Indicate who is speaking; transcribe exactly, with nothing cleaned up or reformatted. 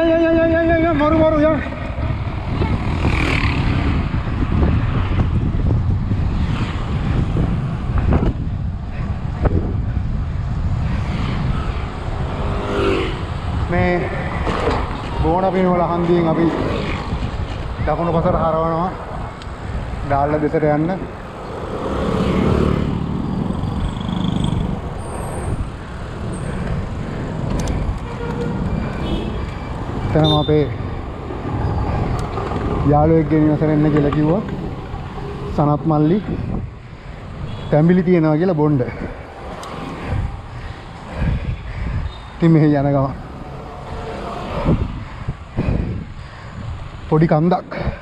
Speaker 1: ya ya ya ya ya maru maru ya. මේ බෝන පිනවල හන්දියෙන් අපි දකුණු පසට හරවනවා ඩාල්ල දෙසට යන්න. එතනම අපේ යාළුවෙක් ගෙනියනසර එන්න කියලා කිව්වා. සනත් මල්ලි තැඹිලි තියනවා කියලා බොණ්ඩ. ඉතින් මෙහෙ යන ගමන් පොඩි කන්දක්